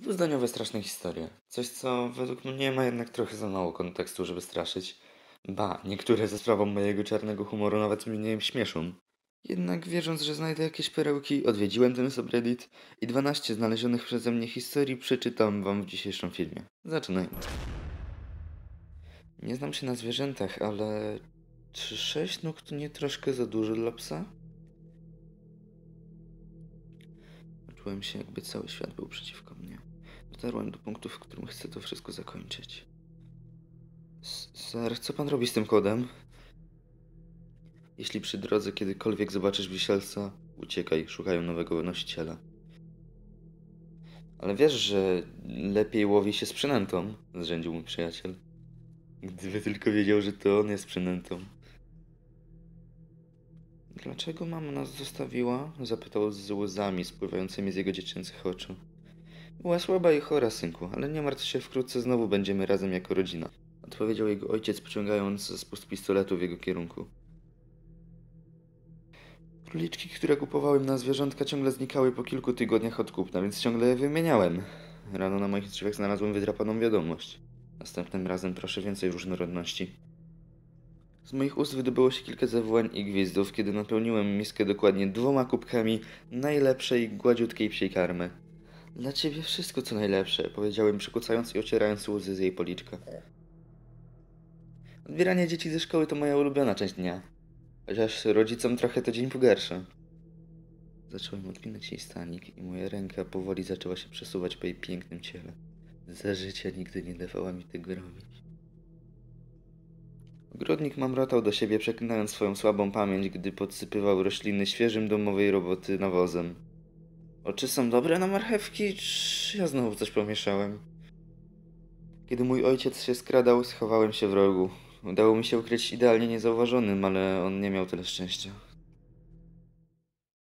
Dwuzdaniowe straszne historie. Coś, co według mnie ma jednak trochę za mało kontekstu, żeby straszyć. Ba, niektóre ze sprawą mojego czarnego humoru nawet mnie śmieszą. Jednak wierząc, że znajdę jakieś perełki, odwiedziłem ten subreddit i 12 znalezionych przeze mnie historii przeczytam wam w dzisiejszym filmie. Zaczynajmy. Nie znam się na zwierzętach, ale czy 6 nóg to nie troszkę za dużo dla psa? Czułem się, jakby cały świat był przeciwko mnie. Dotarłem do punktu, w którym chcę to wszystko zakończyć. Sir, co pan robi z tym kodem? Jeśli przy drodze kiedykolwiek zobaczysz wisielca, uciekaj, szukają nowego nosiciela. Ale wiesz, że lepiej łowi się z przynętą, zrzędził mój przyjaciel. Gdyby tylko wiedział, że to on jest przynętą. Dlaczego mama nas zostawiła? Zapytał z łzami spływającymi z jego dziecięcych oczu. Była słaba i chora, synku, ale nie martw się, wkrótce znowu będziemy razem jako rodzina. Odpowiedział jego ojciec, pociągając spust pistoletu w jego kierunku. Króliczki, które kupowałem na zwierzątka, ciągle znikały po kilku tygodniach od kupna, więc ciągle je wymieniałem. Rano na moich drzwiach znalazłem wydrapaną wiadomość. Następnym razem proszę więcej różnorodności. Z moich ust wydobyło się kilka zawołań i gwizdów, kiedy napełniłem miskę dokładnie 2 kubkami najlepszej, gładziutkiej psiej karmy. Dla ciebie wszystko co najlepsze, powiedziałem, przykucając i ocierając łzy z jej policzka. Odbieranie dzieci ze szkoły to moja ulubiona część dnia. Chociaż rodzicom trochę to dzień pogarsza. Zacząłem odpinać jej stanik i moja ręka powoli zaczęła się przesuwać po jej pięknym ciele. Za życia nigdy nie dawała mi tego robić. Ogrodnik mamrotał do siebie, przeklinając swoją słabą pamięć, gdy podsypywał rośliny świeżym domowej roboty nawozem. Oczy są dobre na marchewki, czy ja znowu coś pomieszałem? Kiedy mój ojciec się skradał, schowałem się w rogu. Udało mi się ukryć idealnie niezauważonym, ale on nie miał tyle szczęścia.